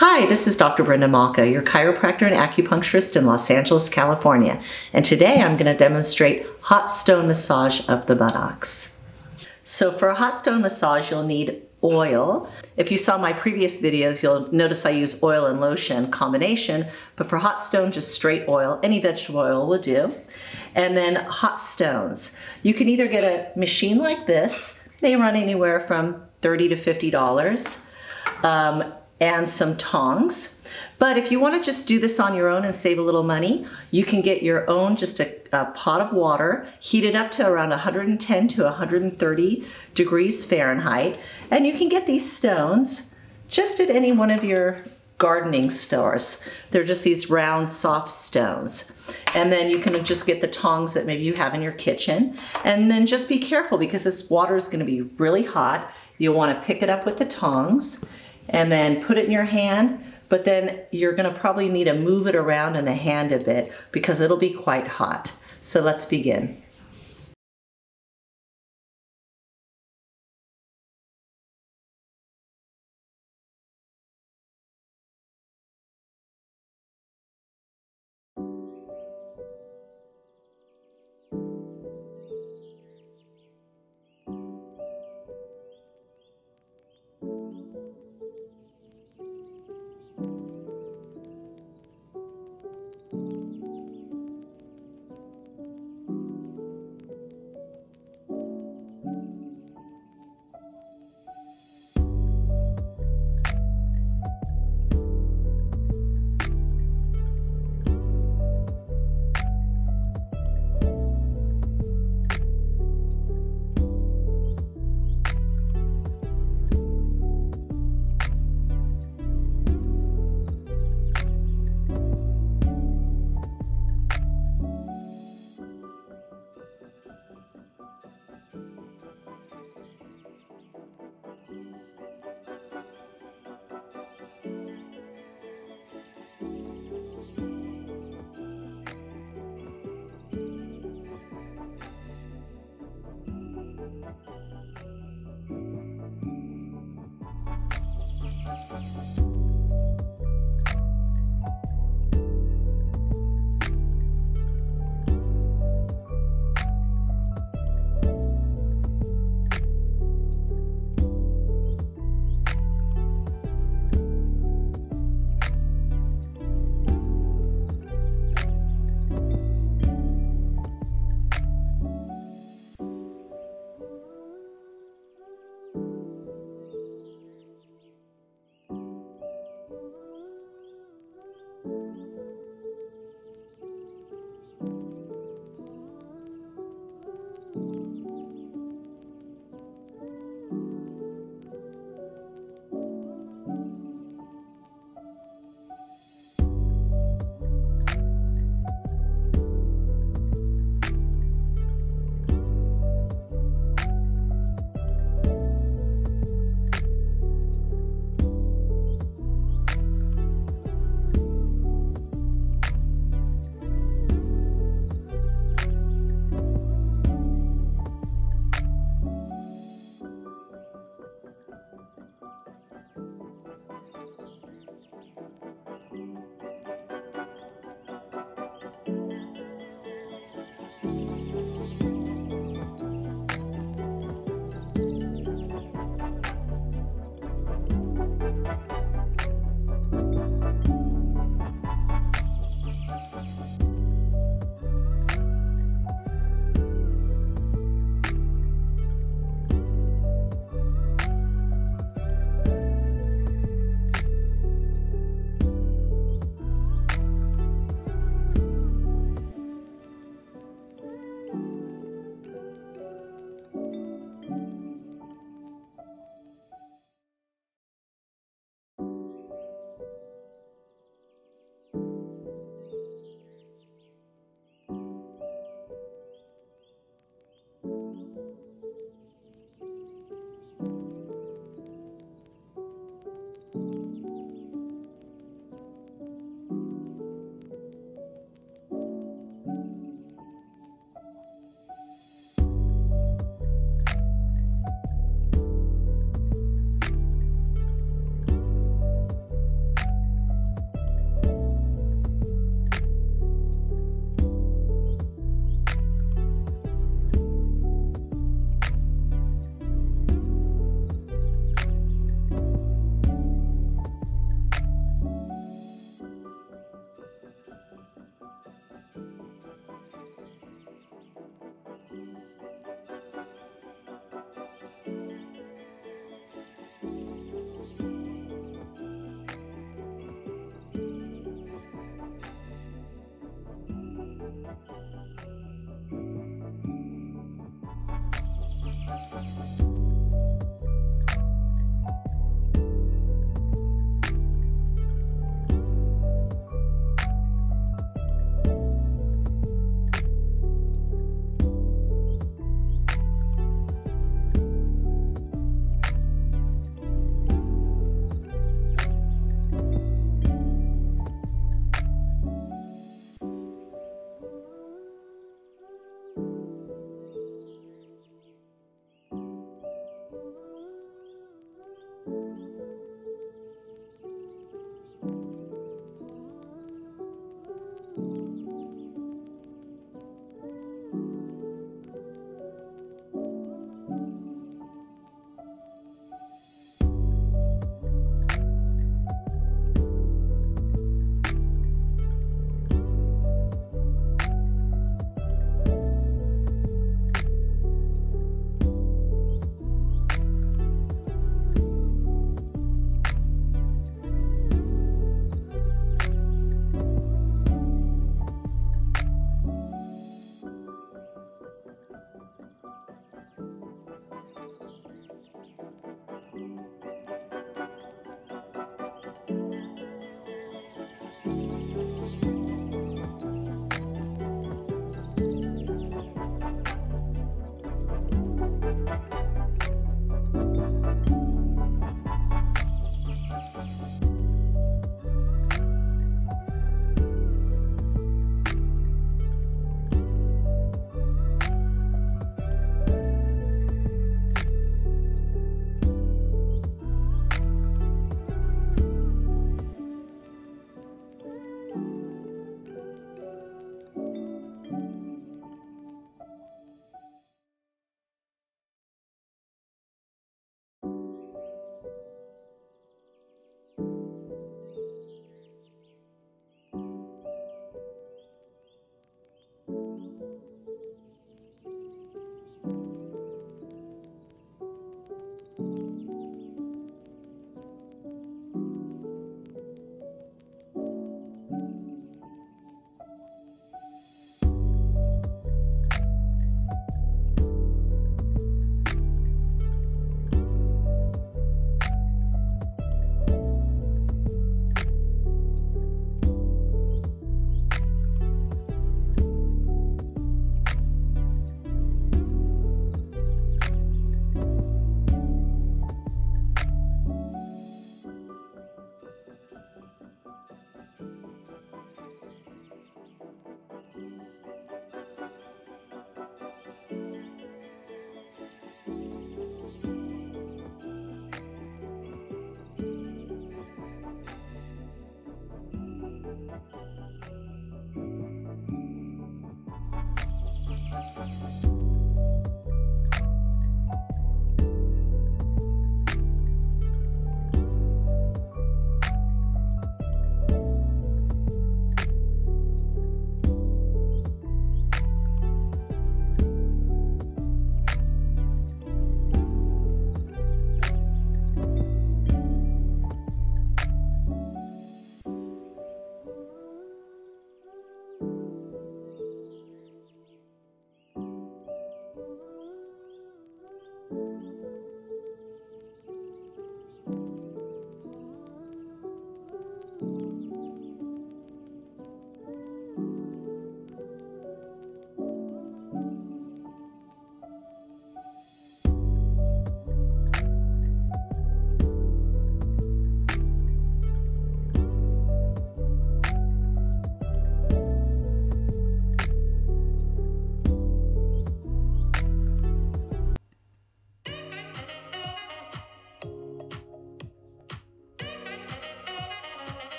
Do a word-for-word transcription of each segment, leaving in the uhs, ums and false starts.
Hi, this is Doctor Brenda Malka, your chiropractor and acupuncturist in Los Angeles, California. And today I'm going to demonstrate hot stone massage of the buttocks. So for a hot stone massage, you'll need oil. If you saw my previous videos, you'll notice I use oil and lotion combination, but for hot stone, just straight oil. Any vegetable oil will do. And then hot stones. You can either get a machine like this. They run anywhere from thirty to fifty dollars. Um, and some tongs. But if you want to just do this on your own and save a little money, you can get your own, just a, a pot of water, heat it up to around one hundred ten to one hundred thirty degrees Fahrenheit, and you can get these stones just at any one of your gardening stores. They're just these round, soft stones. And then you can just get the tongs that maybe you have in your kitchen. And then just be careful because this water is going to be really hot. You'll want to pick it up with the tongs and then put it in your hand, but then you're gonna probably need to move it around in the hand a bit because it'll be quite hot. So let's begin.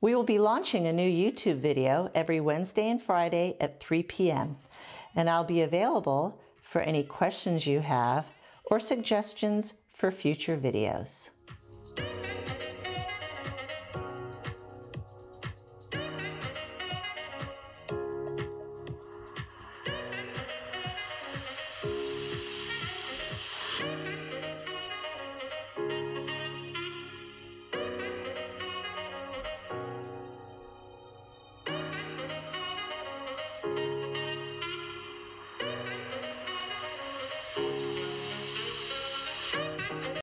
We will be launching a new YouTube video every Wednesday and Friday at three p m and I'll be available for any questions you have or suggestions for future videos.